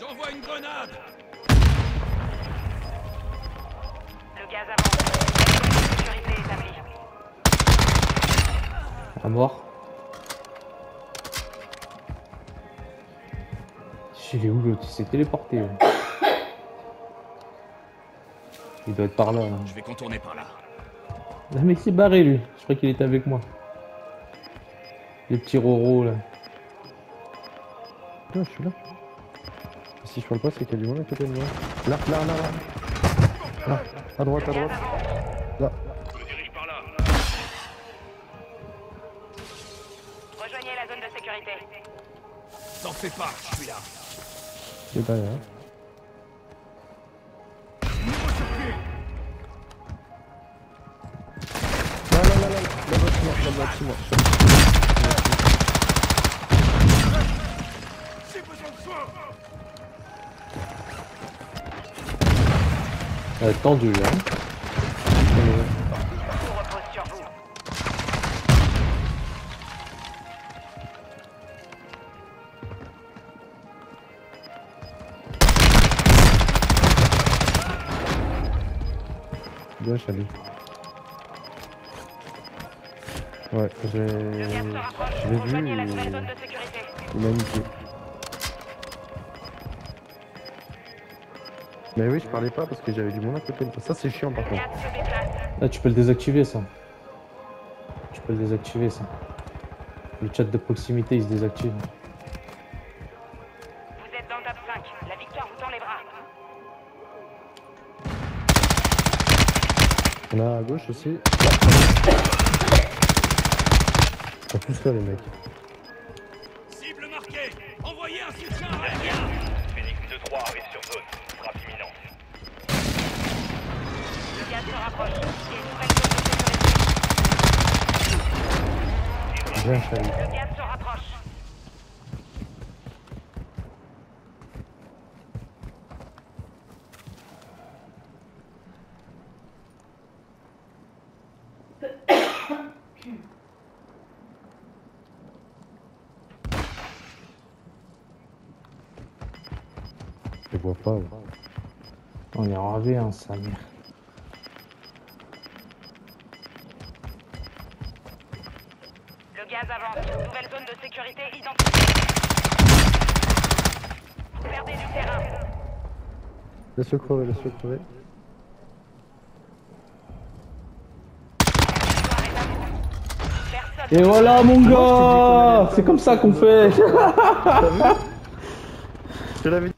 J'envoie une grenade. Le gaz avance. Sécurité établie. À mort. Il est où l'autre? Il s'est téléporté. Ouais. Il doit être par là. Hein. Je vais contourner par là. Le mec s'est barré lui. Je crois qu'il était avec moi. Les petits roros là. Putain, je suis là. Si je parle pas, c'est qu'il y a du monde à côté de moi. Là. Là. À droite. Là. Je me dirige par là. Rejoignez la zone de sécurité. T'en fais pas, je suis là. C'est derrière. Là, bâtiment. J'ai besoin de soin. Ça va être tendu là. Tout repose sur vous. Bien, Charlie. Ouais, Le gaz se rapproche. je l'ai vu Rejoignez la et nouvelle zone de sécurité. il m'a niqué. Mais oui, je parlais pas parce que j'avais du monde à côté de moi. Ça, c'est chiant par Le contre. gaz se déplace. Là tu peux le désactiver ça. Tu peux le désactiver ça. Le chat de proximité il se désactive. Vous êtes dans le top 5. La victoire vous tend les bras. On a à gauche aussi. Ils sont tous là, les mecs. Cible marquée. Envoyez un soutien aérien. Phoenix 2-3 arrive sur zone. Frappe imminente. Le gaz se rapproche. Il y a une nouvelle zone de sécurité. Bien, Charlie. Le gaz se rapproche. Je vois pas. Ouais. On est en AV1 ça merde. Le gaz avance. Nouvelle zone de sécurité identifiée. Vous perdez du terrain. Laisse-le crever, laisse-le crever. Personne. Et voilà mon gars. C'est comme ça qu'on fait. Je te l'avais dit.